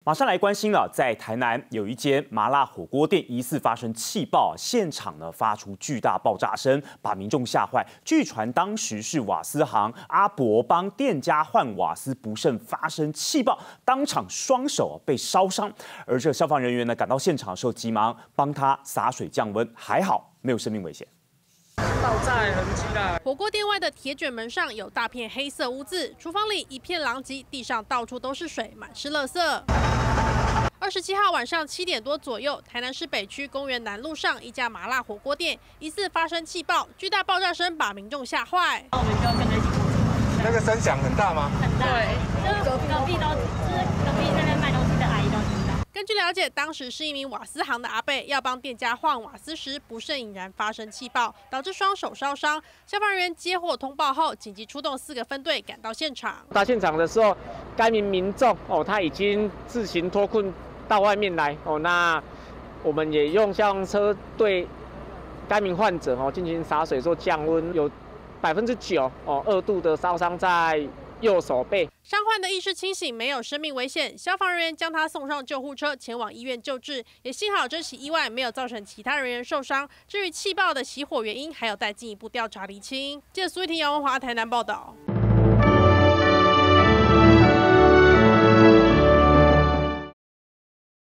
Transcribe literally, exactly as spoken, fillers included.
马上来关心了，在台南有一间麻辣火锅店疑似发生气爆，现场呢发出巨大爆炸声，把民众吓坏。据传当时是瓦斯行阿伯帮店家换瓦斯不慎发生气爆，当场双手被烧伤。而这消防人员呢赶到现场的时候，急忙帮他洒水降温，还好没有生命危险。 爆炸痕迹啦！ 火锅店外的铁卷门上有大片黑色污渍，厨房里一片狼藉，地上到处都是水，满是垃圾。二十七号晚上七点多左右，台南市北区公园南路上一家麻辣火锅店疑似发生气爆，巨大爆炸声把民众吓坏。 我们就跟着一起过去。 那个声响很大吗？ 很大，对，就是隔壁都就是隔壁那边卖东西的阿姨都听到。 根据了解，当时是一名瓦斯行的阿伯要帮店家换瓦斯时，不慎引燃发生气爆，导致双手烧伤。消防人员接获通报后，紧急出动四个分队赶到现场。 到现场的时候，该名民众哦，他已经自行脱困到外面来哦。那我们也用消防车对该名患者哦进行洒水做降温，有百分之九哦二度的烧伤在 右手背， 伤患的意识清醒，没有生命危险。消防人员将他送上救护车，前往医院救治。也幸好这起意外没有造成其他人员受伤。至于气爆的起火原因，还有待进一步调查厘清。记者苏玉婷、姚文华台南报道。